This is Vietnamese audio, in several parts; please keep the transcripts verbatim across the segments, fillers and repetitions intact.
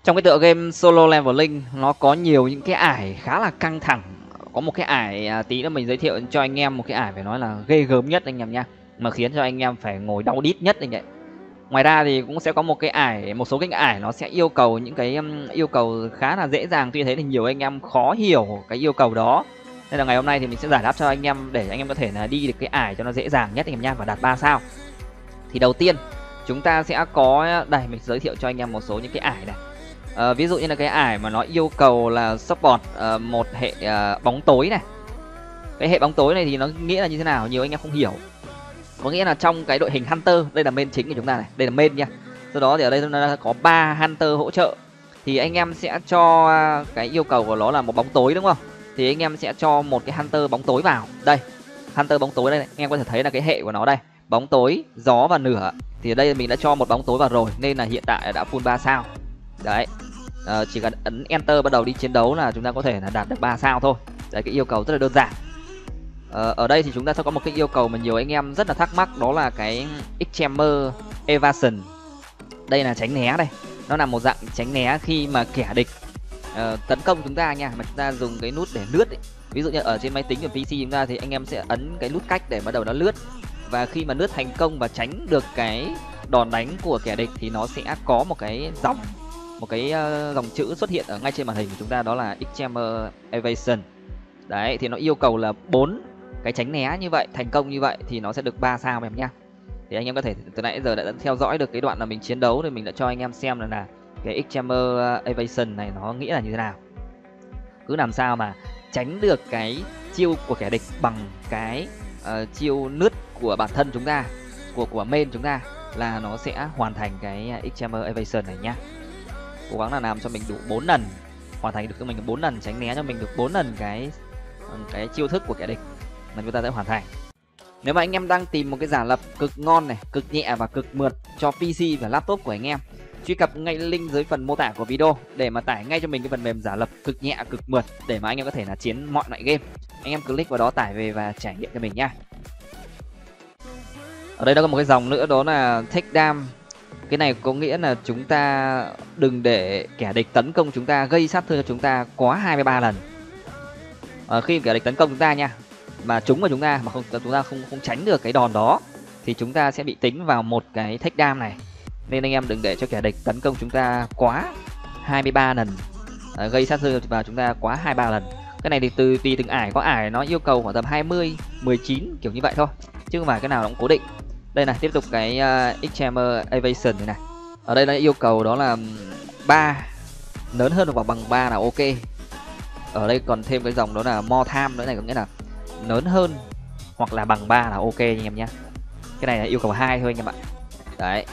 Trong cái tựa game Solo Leveling nó có nhiều những cái ải khá là căng thẳng. Có một cái ải à, tí nữa mình giới thiệu cho anh em một cái ải phải nói là ghê gớm nhất anh em nha, mà khiến cho anh em phải ngồi đau đít nhất anh ấy. Ngoài ra thì cũng sẽ có một cái ải, một số cái ải nó sẽ yêu cầu những cái um, yêu cầu khá là dễ dàng, tuy thế thì nhiều anh em khó hiểu cái yêu cầu đó. Nên là ngày hôm nay thì mình sẽ giải đáp cho anh em để anh em có thể là đi được cái ải cho nó dễ dàng nhất anh em nha, và đạt ba sao. Thì đầu tiên chúng ta sẽ có đây, mình giới thiệu cho anh em một số những cái ải này. À, ví dụ như là cái ải mà nó yêu cầu là support uh, một hệ uh, bóng tối này. Cái hệ bóng tối này thì nó nghĩa là như thế nào, nhiều anh em không hiểu. Có nghĩa là trong cái đội hình Hunter, đây là main chính của chúng ta này, đây là main nha. Sau đó thì ở đây nó có ba Hunter hỗ trợ. Thì anh em sẽ cho cái yêu cầu của nó là một bóng tối đúng không? Thì anh em sẽ cho một cái Hunter bóng tối vào. Đây, Hunter bóng tối đây, anh em có thể thấy là cái hệ của nó đây, bóng tối, gió và lửa. Thì ở đây mình đã cho một bóng tối vào rồi nên là hiện tại đã full ba sao. Đấy. À, chỉ cần ấn enter bắt đầu đi chiến đấu là chúng ta có thể là đạt được ba sao thôi. Đấy, cái yêu cầu rất là đơn giản. Ờ, ở đây thì chúng ta sẽ có một cái yêu cầu mà nhiều anh em rất là thắc mắc, đó là cái X-Chamber Evasion. Đây là tránh né đây, nó là một dạng tránh né khi mà kẻ địch uh, tấn công chúng ta nha, mà chúng ta dùng cái nút để lướt ấy. Ví dụ như ở trên máy tính và pê xê chúng ta thì anh em sẽ ấn cái nút cách để bắt đầu nó lướt, và khi mà lướt thành công và tránh được cái đòn đánh của kẻ địch thì nó sẽ có một cái dòng một cái uh, dòng chữ xuất hiện ở ngay trên màn hình của chúng ta, đó là X-Chamber Evasion. Đấy, thì nó yêu cầu là bốn cái tránh né như vậy, thành công như vậy thì nó sẽ được ba sao em nhá. Thì anh em có thể từ nãy giờ đã theo dõi được cái đoạn là mình chiến đấu thì mình đã cho anh em xem là, là cái X-Chamber Evasion này nó nghĩa là như thế nào. Cứ làm sao mà tránh được cái chiêu của kẻ địch bằng cái uh, chiêu lướt của bản thân chúng ta, của của main chúng ta, là nó sẽ hoàn thành cái X-Chamber Evasion này nhá. Cố gắng là làm cho mình đủ bốn lần, hoàn thành được cho mình bốn lần, tránh né cho mình được bốn lần cái cái chiêu thức của kẻ địch là chúng ta sẽ hoàn thành. Nếu mà anh em đang tìm một cái giả lập cực ngon này, cực nhẹ và cực mượt cho pê xê và laptop của anh em, truy cập ngay link dưới phần mô tả của video để mà tải ngay cho mình cái phần mềm giả lập cực nhẹ cực mượt để mà anh em có thể là chiến mọi loại game. Anh em click vào đó tải về và trải nghiệm cho mình nha. Ở đây nó có một cái dòng nữa, đó là take down. Cái này có nghĩa là chúng ta đừng để kẻ địch tấn công chúng ta, gây sát thương cho chúng ta quá hai mươi ba lần. À, khi kẻ địch tấn công chúng ta nha, mà trúng vào chúng ta mà không chúng ta không không tránh được cái đòn đó thì chúng ta sẽ bị tính vào một cái take down này. Nên anh em đừng để cho kẻ địch tấn công chúng ta quá hai mươi ba lần, à, gây sát thương vào chúng ta quá hai mươi ba lần. Cái này thì từ tùy từng ải, có ải nó yêu cầu khoảng tầm hai mươi, mười chín kiểu như vậy thôi, chứ không phải cái nào nó cũng cố định. Đây này, tiếp tục cái uh, X-Chamber Evasion này này. Ở đây nó yêu cầu đó là ba, lớn hơn hoặc bằng ba là ok. Ở đây còn thêm cái dòng đó là more time nữa này, có nghĩa là lớn hơn hoặc là bằng ba là ok anh em nhé. Cái này là yêu cầu hai thôi anh em ạ. Đấy.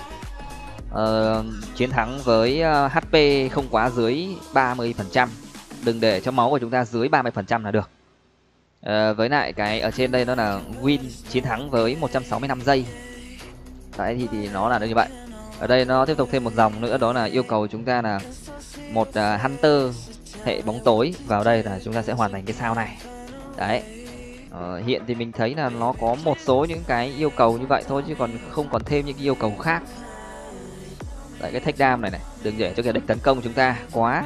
Ờ, chiến thắng với uh, hát pê không quá dưới ba mươi phần trăm. Đừng để cho máu của chúng ta dưới ba mươi phần trăm là được. Ờ, với lại cái ở trên đây nó là win, chiến thắng với một trăm sáu mươi lăm giây. Đấy thì, thì nó là như vậy. Ở đây nó tiếp tục thêm một dòng nữa, đó là yêu cầu chúng ta là một uh, Hunter hệ bóng tối vào đây là chúng ta sẽ hoàn thành cái sao này. Đấy. Ờ, hiện thì mình thấy là nó có một số những cái yêu cầu như vậy thôi, chứ còn không còn thêm những cái yêu cầu khác. Đấy, cái take down này này, đừng để cho kẻ địch tấn công chúng ta quá.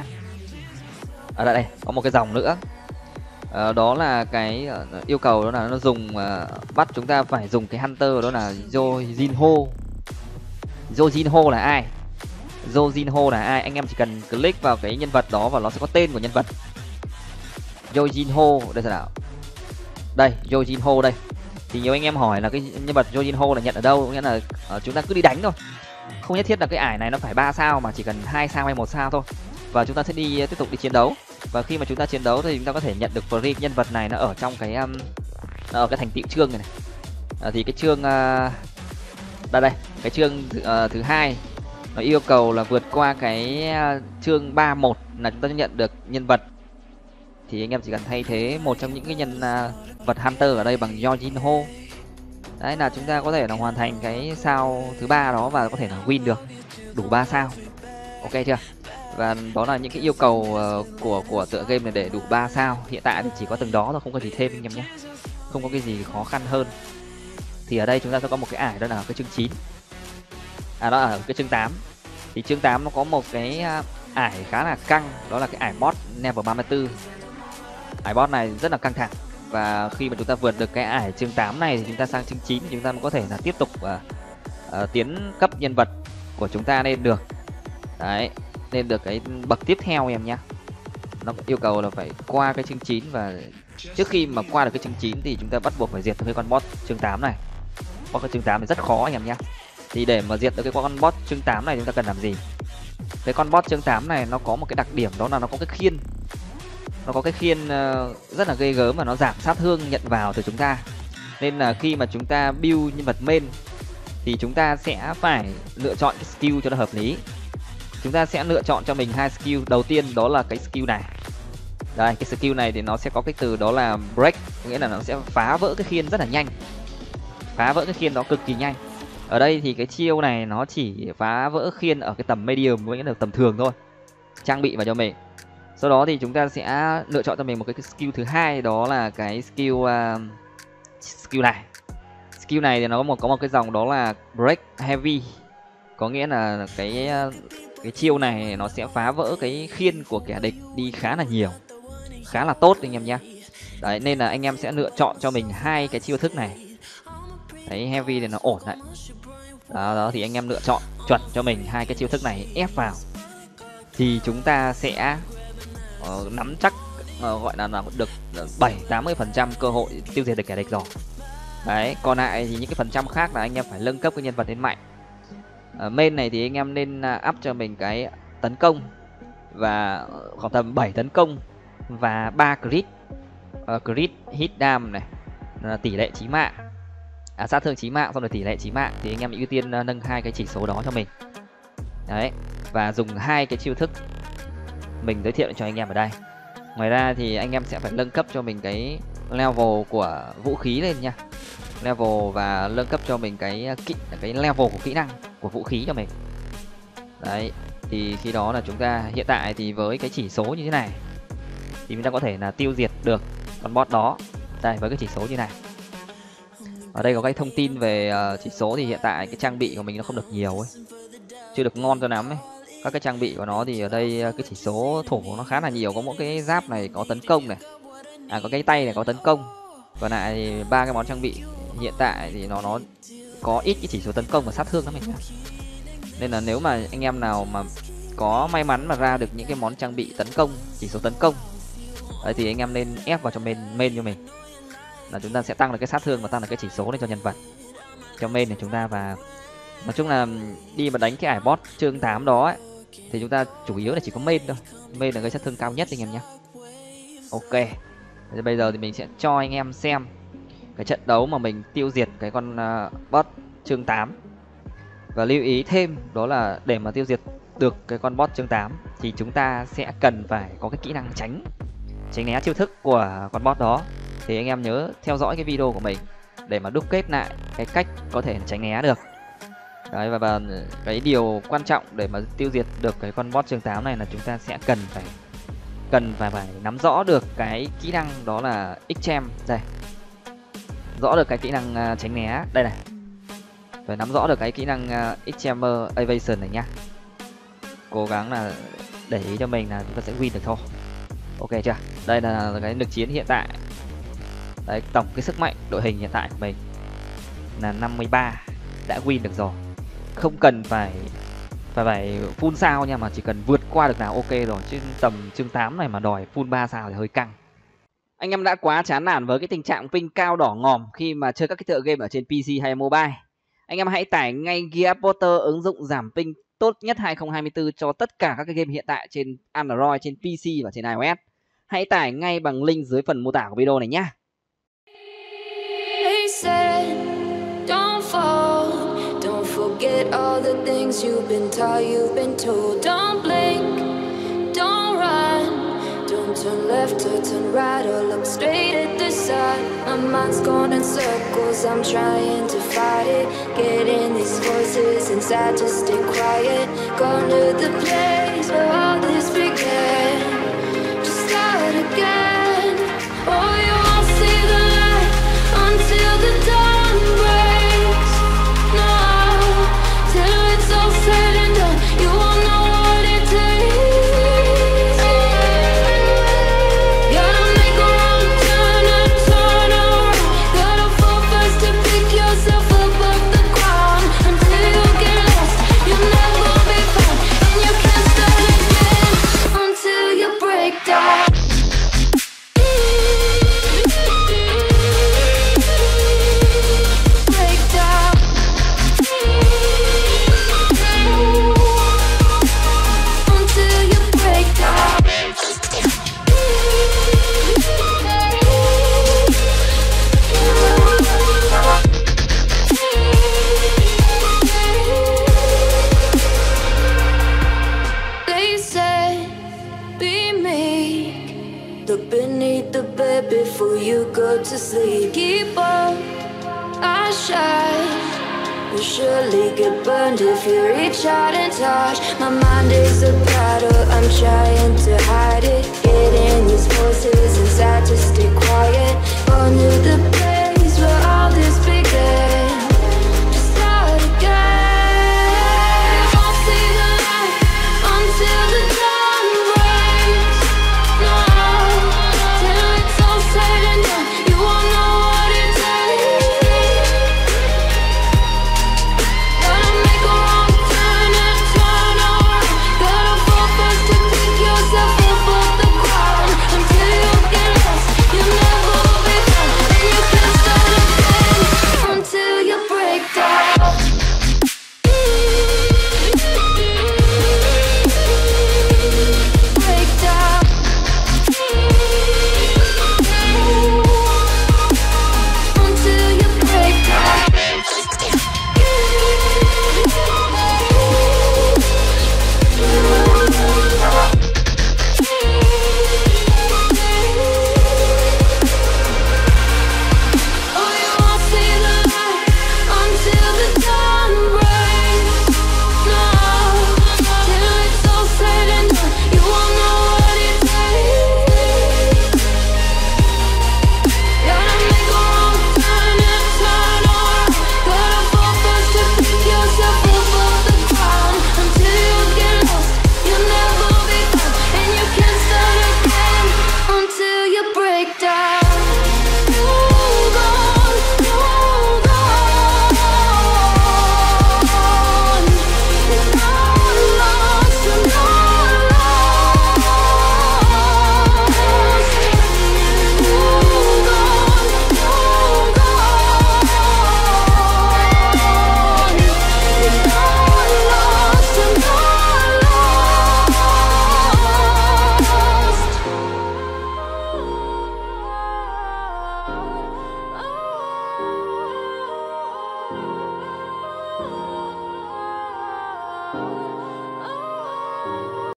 Ở đây, đây có một cái dòng nữa. Ờ, đó là cái uh, yêu cầu đó là nó dùng uh, bắt chúng ta phải dùng cái Hunter, đó là Yojinho. Yojinho là ai? Yojinho là ai? Anh em chỉ cần click vào cái nhân vật đó và nó sẽ có tên của nhân vật. Yojinho đây nào. Đây, Yojinho đây. Thì nhiều anh em hỏi là cái nhân vật Yojinho là nhận ở đâu, nghĩa là uh, chúng ta cứ đi đánh thôi. Không nhất thiết là cái ải này nó phải ba sao, mà chỉ cần hai sao hay một sao thôi. Và chúng ta sẽ đi tiếp tục đi chiến đấu. Và khi mà chúng ta chiến đấu thì chúng ta có thể nhận được free nhân vật này, nó ở trong cái um, nó ở cái thành tựu chương này, này. À, thì cái chương uh, đây đây, cái chương uh, thứ hai nó yêu cầu là vượt qua cái uh, chương ba một là chúng ta nhận được nhân vật. Thì anh em chỉ cần thay thế một trong những cái nhân uh, vật Hunter ở đây bằng Yojinho. Đấy là chúng ta có thể là hoàn thành cái sao thứ ba đó và có thể là win được, đủ ba sao. Ok chưa? Và đó là những cái yêu cầu uh, của của tựa game này để đủ ba sao. Hiện tại thì chỉ có từng đó thôi, không có gì thêm anh em nhé. Không có cái gì khó khăn hơn. Thì ở đây chúng ta sẽ có một cái ải, đó là cái chương chín. À đó ở cái chương tám. Thì chương tám nó có một cái uh, ải khá là căng, đó là cái ải boss level ba mươi tư. Ải boss này rất là căng thẳng, và khi mà chúng ta vượt được cái ải chương tám này thì chúng ta sang chương chín thì chúng ta mới có thể là tiếp tục uh, uh, tiến cấp nhân vật của chúng ta lên được. Đấy, lên được cái bậc tiếp theo em nhá. Nó yêu cầu là phải qua cái chương chín, và trước khi mà qua được cái chương chín thì chúng ta bắt buộc phải diệt được cái con boss chương tám này. Boss cái chương tám thì rất khó anh em nhá. Thì để mà diệt được cái con boss chương tám này chúng ta cần làm gì? Cái con boss chương tám này nó có một cái đặc điểm, đó là nó có cái khiên. Nó có cái khiên uh, rất là ghê gớm, và nó giảm sát thương nhận vào từ chúng ta. Nên là khi mà chúng ta build nhân vật main thì chúng ta sẽ phải lựa chọn cái skill cho nó hợp lý. Chúng ta sẽ lựa chọn cho mình hai skill. Đầu tiên đó là cái skill này. Đây, cái skill này thì nó sẽ có cái từ đó là break, nghĩa là nó sẽ phá vỡ cái khiên rất là nhanh. Phá vỡ cái khiên đó cực kỳ nhanh. Ở đây thì cái chiêu này nó chỉ phá vỡ khiên ở cái tầm medium, nghĩa là tầm thường thôi. Trang bị vào cho mình. Sau đó thì chúng ta sẽ lựa chọn cho mình một cái skill thứ hai, đó là cái skill uh, skill này. Skill này thì nó có một có một cái dòng đó là break heavy. Có nghĩa là cái cái chiêu này nó sẽ phá vỡ cái khiên của kẻ địch đi khá là nhiều, khá là tốt anh em nhé. Đấy, nên là anh em sẽ lựa chọn cho mình hai cái chiêu thức này. Đấy, heavy thì nó ổn đấy. Đó, đó thì anh em lựa chọn chuẩn cho mình hai cái chiêu thức này ép vào thì chúng ta sẽ uh, nắm chắc uh, gọi là, là được bảy tám mươi phần trăm cơ hội tiêu diệt được kẻ địch rồi. Đấy, còn lại thì những cái phần trăm khác là anh em phải nâng cấp cái nhân vật đến mạnh. Uh, main này thì anh em nên uh, up cho mình cái tấn công và khoảng tầm bảy tấn công và ba crit, uh, crit hit dam này, uh, tỷ lệ chí mạng, à, sát thương chí mạng, xong rồi tỷ lệ chí mạng thì anh em ưu tiên uh, nâng hai cái chỉ số đó cho mình. Đấy, và dùng hai cái chiêu thức mình giới thiệu cho anh em ở đây. Ngoài ra thì anh em sẽ phải nâng cấp cho mình cái level của vũ khí lên nha. Level và nâng cấp cho mình cái kỹ cái level của kỹ năng của vũ khí cho mình. Đấy, thì khi đó là chúng ta hiện tại thì với cái chỉ số như thế này thì chúng ta có thể là tiêu diệt được con boss đó. Đây, với cái chỉ số như này. Ở đây có cái thông tin về uh, chỉ số thì hiện tại cái trang bị của mình nó không được nhiều ấy, chưa được ngon cho lắm ấy. Các cái trang bị của nó thì ở đây cái chỉ số thổ nó khá là nhiều. Có mỗi cái giáp này có tấn công này, à có cái tay này có tấn công. Còn lại thì ba cái món trang bị hiện tại thì nó nó có ít cái chỉ số tấn công và sát thương lắm mình. Nên là nếu mà anh em nào mà có may mắn mà ra được những cái món trang bị tấn công, chỉ số tấn công đấy, thì anh em nên ép vào cho main main cho mình, là chúng ta sẽ tăng được cái sát thương và tăng được cái chỉ số lên cho nhân vật cho main này chúng ta. Và nói chung là đi mà đánh cái ải boss chương tám đó ấy, thì chúng ta chủ yếu là chỉ có main thôi. Main là gây sát thương cao nhất anh em nhé. Ok, thì bây giờ thì mình sẽ cho anh em xem cái trận đấu mà mình tiêu diệt cái con uh, boss chương tám. Và lưu ý thêm đó là để mà tiêu diệt được cái con boss chương tám thì chúng ta sẽ cần phải có cái kỹ năng tránh tránh né chiêu thức của con boss đó. Thì anh em nhớ theo dõi cái video của mình để mà đúc kết lại cái cách có thể tránh né được. Đấy, và, và cái điều quan trọng để mà tiêu diệt được cái con boss chương tám này là chúng ta sẽ cần phải cần phải phải nắm rõ được cái kỹ năng đó là X-Chem. Đây, rõ được cái kỹ năng uh, tránh né đây này, phải nắm rõ được cái kỹ năng uh, X-Chamber Evasion này nhá. Cố gắng là để ý cho mình là chúng ta sẽ win được thôi. Ok chưa? Đây là cái lực chiến hiện tại. Đấy, tổng cái sức mạnh đội hình hiện tại của mình là năm mươi ba, đã win được rồi. Không cần phải phải phải full sao nha, mà chỉ cần vượt qua được nào ok rồi, chứ tầm chương tám này mà đòi full ba sao thì hơi căng. Anh em đã quá chán nản với cái tình trạng ping cao đỏ ngòm khi mà chơi các cái tựa game ở trên pê xê hay mobile. Anh em hãy tải ngay Gear Porter, ứng dụng giảm ping tốt nhất hai không hai tư cho tất cả các cái game hiện tại trên Android, trên pê xê và trên iOS. Hãy tải ngay bằng link dưới phần mô tả của video này nhé. Forget all the things you've been taught, you've been told. Don't blink, don't run, don't turn left or turn right or look straight at the sun. My mind's going in circles, I'm trying to fight it. Getting these voices inside to stay quiet. Going to the place where all this began. Just start again. Oh, you won't see the light until the dawn breaks. No, till it's all said and done, you won't know what it takes. Look beneath the bed before you go to sleep. Keep on, I shine. You'll surely get burned if you reach out and touch. My mind is a battle, I'm trying.